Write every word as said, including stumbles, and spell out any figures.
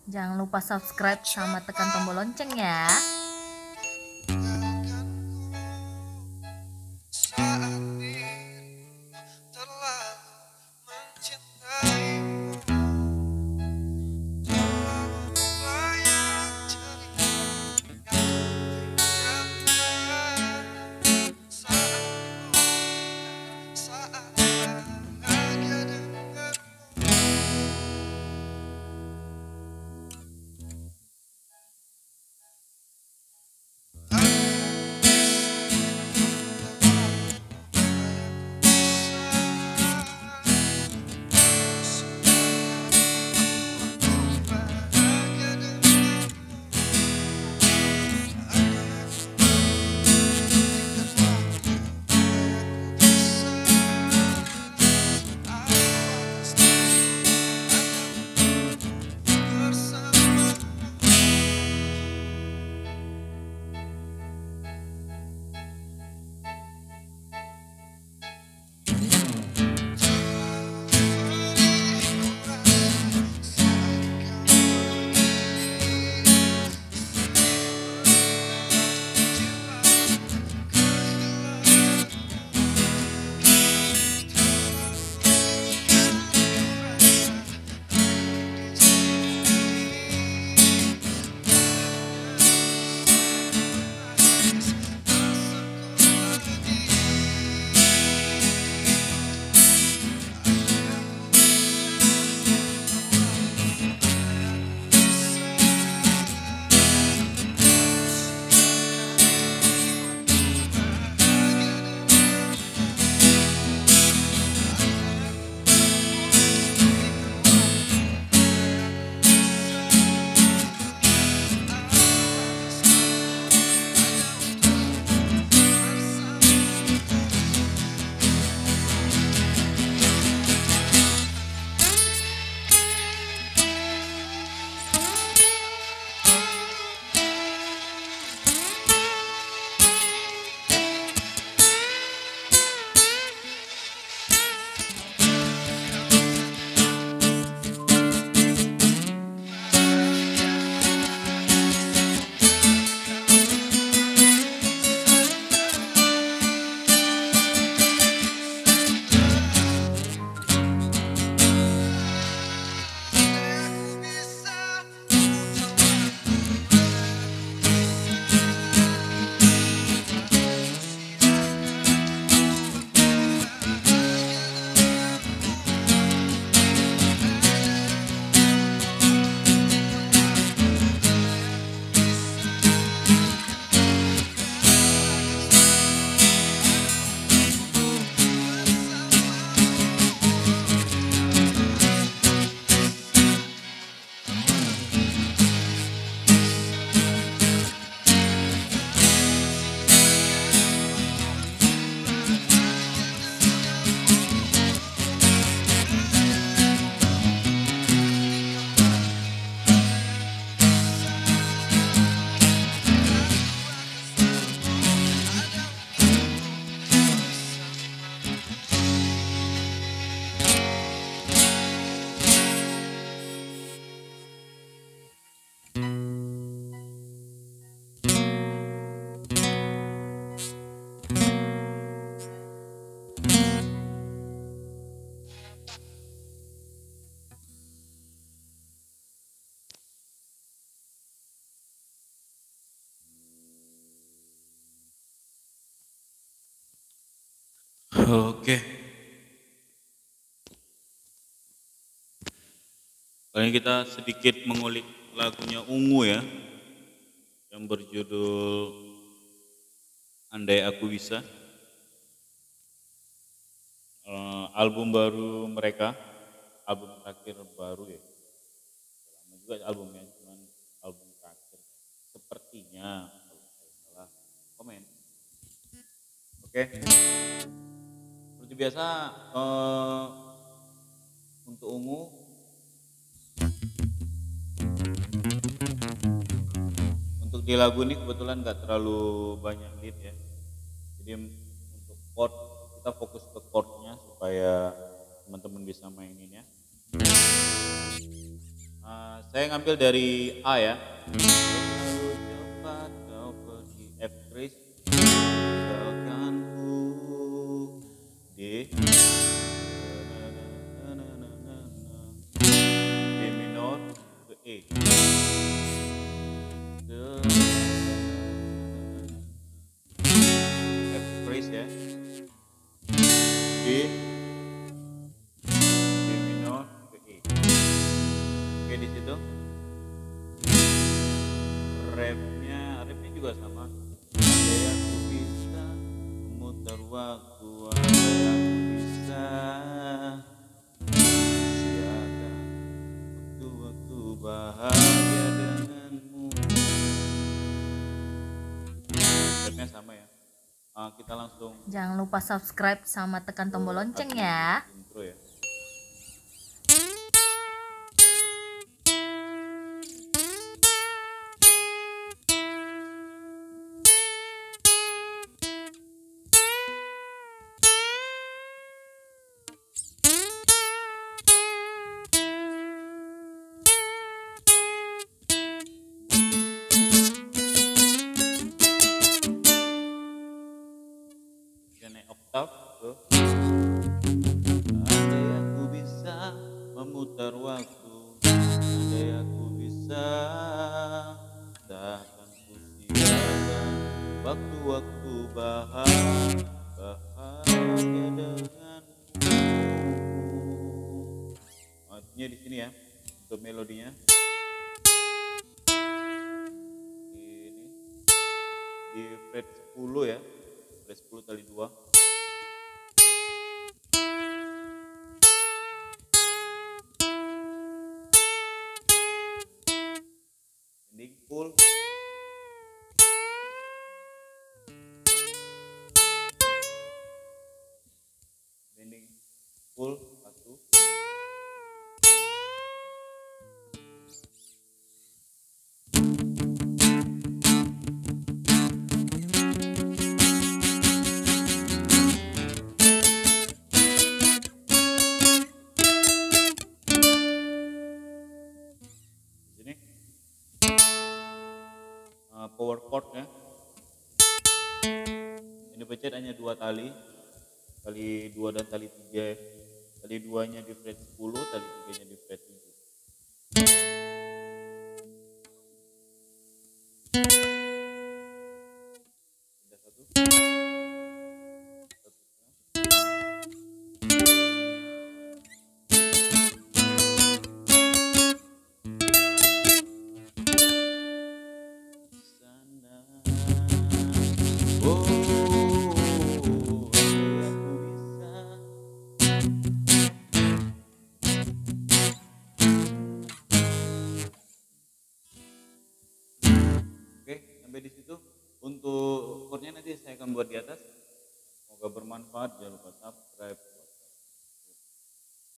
Jangan lupa subscribe sama tekan tombol lonceng ya. Oke. Kali ini kita sedikit mengulik lagunya Ungu ya, yang berjudul Andai Aku Bisa. Eh, album baru mereka, album terakhir baru ya. Lama juga albumnya, cuman album terakhir. Sepertinya, kalau saya salah, komen. Oke. Seperti biasa, eh, untuk Ungu, untuk di lagu ini kebetulan nggak terlalu banyak lead ya. Jadi untuk chord kita fokus ke chordnya supaya teman-teman bisa mainin ya. Uh, saya ngambil dari A ya. Terlalu cepat kau pergi, F kris, tinggalkanku, D, D minor ke E, ke F kris ya, D, D minor ke E. Oke, di situ refnya, refnya juga sama. Andai aku bisa memutar waktu, andai aku bisa siakan waktu-waktu bahagia denganmu. Refnya sama ya. Ah, kita langsung Jangan lupa subscribe sama tekan tombol lonceng ya. intro ya. Kita naik oktav ke andai aku bisa memutar waktu, andai aku bisa takkan ku siakan waktu-waktu bahagia bahagia denganmu. Artinya di sini ya untuk melodinya ini di fret sepuluh ya, fret sepuluh kali dua. Bending full, bending full satu, di sini uh, power chord ya. Ini pencet hanya dua tali, tali dua dan tali tiga ya. Tali duanya di fret sepuluh, tali tiganya di fret tujuh. Pindah satu, satu. Sana, oh, andai aku bisa. Oke, sampai di situ. Untuk chordnya nanti saya akan buat di atas. Semoga bermanfaat. Jangan lupa subscribe.